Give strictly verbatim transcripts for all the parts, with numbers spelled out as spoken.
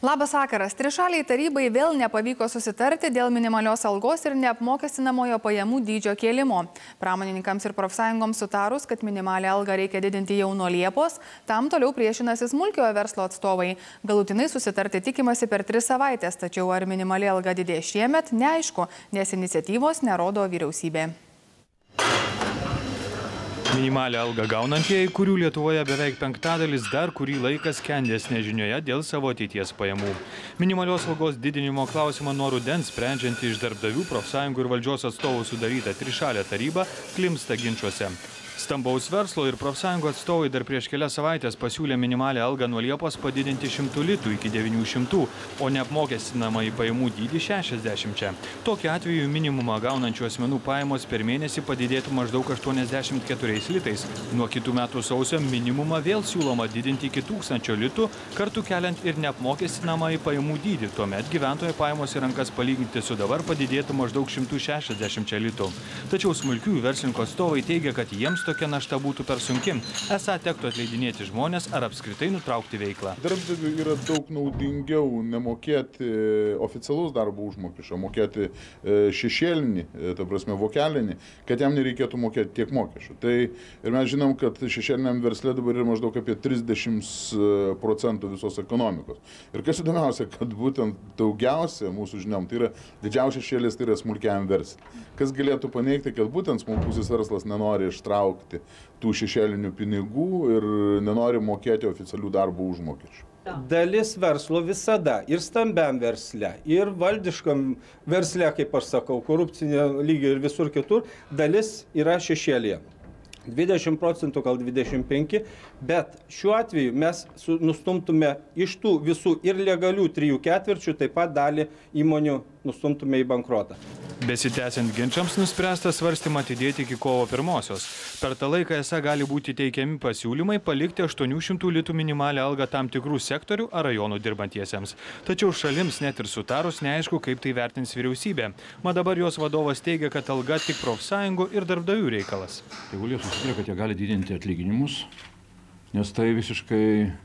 Labas vakaras. Trišaliai tarybai vėl nepavyko susitarti dėl minimalios algos ir neapmokestinamojo pajamų dydžio kėlimo. Pramonininkams ir profsąjungoms sutarus, kad minimalią algą reikia didinti jau nuo Liepos, tam toliau priešinasi smulkiojo verslo atstovai. Galutinai susitarti tikimasi per tris savaitės, tačiau ar minimali alga didės šiemet, neaišku, nes iniciatyvos nerodo vyriausybė. Minimalią algą gaunantieji, kurių Lietuvoje beveik penktadalis, dar kurį laiką skendės nežinioje dėl savo ateities pajamų. Minimalios algos didinimo klausimą nuo rudens sprendžianti iš darbdavių, profsąjungų ir valdžios atstovų sudaryta trišalė taryba klimpsta ginčuose. Stambaus verslo ir profsąjungų atstovai dar prieš kelias savaitės pasiūlė minimalią algą nuo Liepos padidinti šimtu litų iki devynių šimtų, o neapmokestinamą į pajamų dydį šešiasdešimčia. Tokiu atveju minimumą gaunančių asmenų pajamos per mėnesį padidėtų maždaug aštuoniasdešimt keturiais litais. Nuo kitų metų sausio minimumą vėl siūloma didinti iki tūkstančio litų, kartu keliant ir neapmokestinamą į pajamų dydį. Tuomet gyventojų pajamos į rankas palyginti su dabar padidėtų maždaug šimtu šešiasdešimčia litų. Tačiau smulkiųjų verslininkų atstovai teigia, kad jiems tokia našta būtų per sunki. Esą tektų atleidinėti žmonės ar apskritai nutraukti veiklą. Darbdaviui yra daug naudingiau nemokėti oficialaus darbo užmokesčio, mokėti šešėlinį, ta prasme vokelinį, kad jam nereikėtų mokėti tiek mokesčių. Tai ir mes žinom, kad šešėliniam versle dabar yra maždaug apie trisdešimt procentų visos ekonomikos. Ir kas įdomiausia, kad būtent daugiausia mūsų žiniom, tai yra didžiausias šešėlis, tai yra smulkiajam verslui. Kas galėtų paneigti, kad būtent smulkusis verslas nenori ištraukti tų šešėlinių pinigų ir nenori mokėti oficialių darbo užmokesčių. Dalis verslo visada ir stambiam versle, ir valdiškam versle, kaip aš sakau, korupcinė lygio ir visur kitur, dalis yra šešėlėje. dvidešimt procentų, gal dvidešimt penki, bet šiuo atveju mes nustumtume iš tų visų ir legalių trijų ketvirčių, taip pat dalį įmonių nustumtume į bankrotą. Besitęsiant ginčiams nuspręsta svarstymą atidėti iki kovo pirmosios. Per tą laiką esą gali būti teikiami pasiūlymai palikti aštuonių šimtų litų minimalią algą tam tikrų sektorių ar rajonų dirbantiesiems. Tačiau šalims net ir sutarus neaišku, kaip tai vertins vyriausybė. Mat dabar jos vadovas teigia, kad alga tik profsąjungų ir darbdavių reikalas. Tegul jie susitarė, kad jie gali didinti atlyginimus, nes tai visiškai,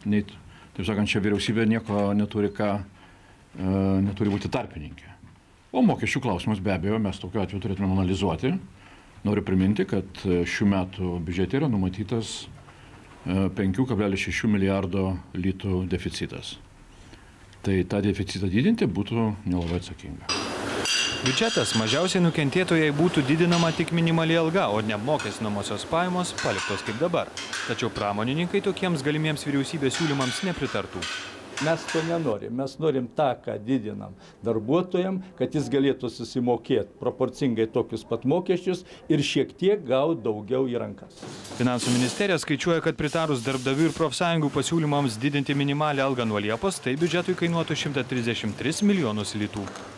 taip sakant, čia vyriausybė nieko neturi, ką, e, neturi būti tarpininkė. O mokesčių klausimas be abejo mes tokiu atveju turėtume analizuoti. Noriu priminti, kad šių metų biudžete yra numatytas penkių kablelis šešių milijardo litų deficitas. Tai tą deficitą didinti būtų nelabai atsakinga. Biudžetas mažiausiai nukentėtojai būtų didinama tik minimali alga, o neapmokestinamosios pajamos paliktos kaip dabar. Tačiau pramonininkai tokiems galimiems vyriausybės siūlymams nepritartų. Mes to nenorim. Mes norim tą, ką didinam darbuotojam, kad jis galėtų susimokėti proporcingai tokius pat mokesčius ir šiek tiek gauti daugiau į rankas. Finansų ministerija skaičiuoja, kad pritarus darbdavių ir profsąjungų pasiūlymams didinti minimalią algą nuo Liepos, tai biudžetui kainuotų šimtą trisdešimt tris milijonus litų.